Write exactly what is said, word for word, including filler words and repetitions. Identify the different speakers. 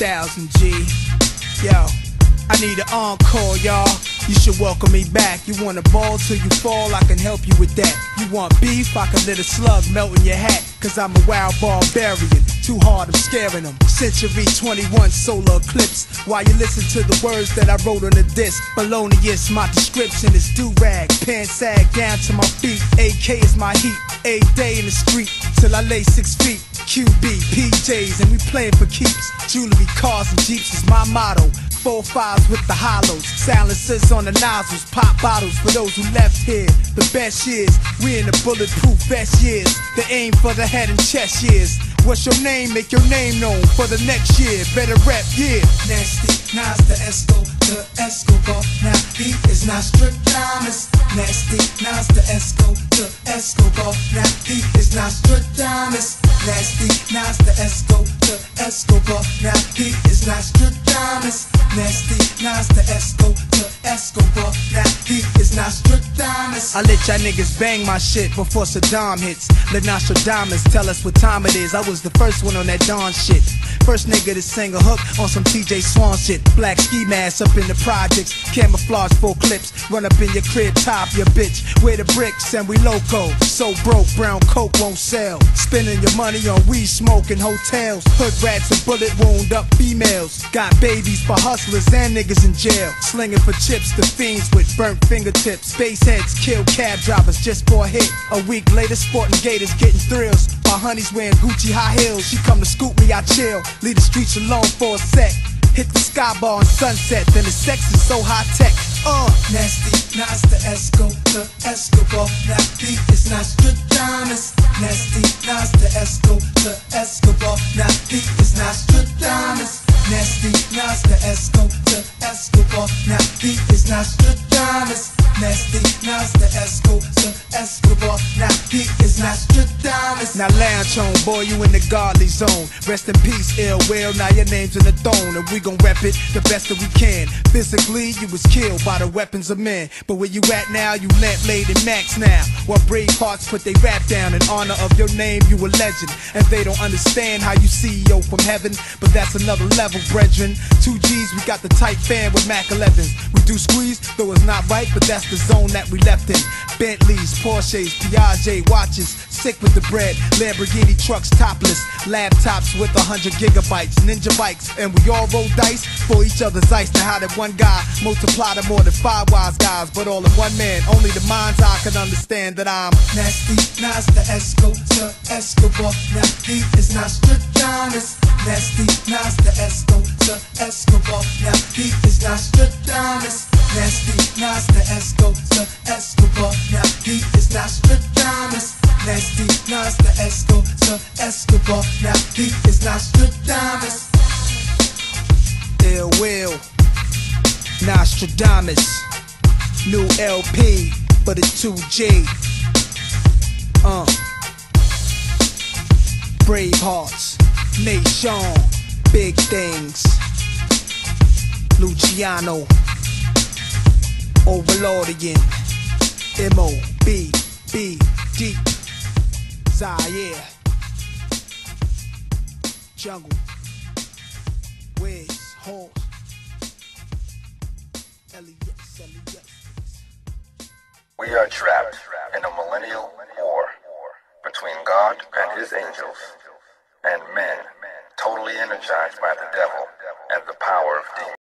Speaker 1: thousand G. Yo, I need an encore, y'all. You should welcome me back. You want a ball till you fall, I can help you with that. You want beef, I can let a slug melt in your hat. Cause I'm a wild barbarian, too hard, I'm scaring them. Century twenty-one solar eclipse. While you listen to the words that I wrote on the disc. Thelonius, my description is do-rag. Pants sag down to my feet. A K is my heat. A day in the street till I lay six feet. Q B, P Js, and we playing for keeps. Jewelry, cars, and jeeps is my motto. Four fives with the hollows, silencers on the nozzles, pop bottles for those who left here. The best years, we in the bulletproof vest years. The aim for the head and chest years. What's your name? Make your name known for the next year. Better rep, yeah.
Speaker 2: Nasty, Nas the Esco, the Escobar. Now he is Nostradamus. Nasty, Nas the Esco, the Escobar. Now he is Nostradamus. Nasty, Nas the Esco, the Escobar. Now he is Nostradamus. Nasty, Nas the Esco, the Escobar. Now he is Nostradamus.
Speaker 1: I let y'all niggas bang my shit before Saddam hits. Let Nastradamus tell us what time it is. I was the first one on that Dawn shit. First nigga to sing a hook on some T J Swan shit. Black ski mask up in the projects, camouflage full clips. Run up in your crib top, your bitch. Where the bricks and we loco. So broke, brown coke won't sell. Spending your money on weed smoke in hotels. Hood rats and bullet wound up females. Got babies for hustlers and niggas in jail. Slinging for chips, the fiends with burnt fingertips. Space heads kill cab drivers just for a hit. A week later, sporting gators getting thrills. My honey's wearing Gucci high heels. She come to scoop me, I chill. Leave the streets alone for a sec. Hit the sky bar on sunset, then the sex is so high tech. Uh.
Speaker 2: Nasty, Nas the Esco, the Escobar. Now he is Nostradamus. Nasty, Nas the Esco, the Escobar. Now he is Nostradamus. Nasty, Nas the Esco, the Escobar. Now he is Nostradamus. Nasty, Nas the Esco, the Escobar. Now he is Nostradamus.
Speaker 1: Now lounge on, boy, you in the godly zone. Rest in peace, ill will. Now your name's in the throne, and we gon' rep it the best that we can. Physically, you was killed by the weapons of men, but where you at now, you lamp laid in max now. While brave hearts put they rap down in honor of your name, you a legend. And they don't understand how you C E O from heaven, but that's another level, brethren. Two G's, we got the tight fan with Mac elevens. We do squeeze, though it's not right, but that's the zone that we left in. Bentleys, Porsches, Piaget watches, sick with the bread. Lamborghini trucks topless, laptops with a hundred gigabytes, ninja bikes, and we all roll dice for each other's ice. Now how that one guy multiply to more than five wise guys, but all in one man. Only the mind's eye can understand that I'm
Speaker 2: Nasty, Nas the Esco, the Escobar. Now he is Nostradamus. Nasty, Nas the Esco, the Escobar. Now he is Nostradamus. Nasty, Nas the Esco, the Escobar. Now he is Nostradamus. Nasty, Nas the Esco, the Escobar. Now he is Nostradamus.
Speaker 1: Ill will, Nastradamus. New L P for the two G. Uh, Brave Hearts, Nation, Big Things. Luciano, Overlordian, M O B B D, Zaire, Jungle, Wiz, Horse, Elias, Elias.
Speaker 3: We are trapped in a millennial war between God and his angels and men totally energized by the devil and the power of demons.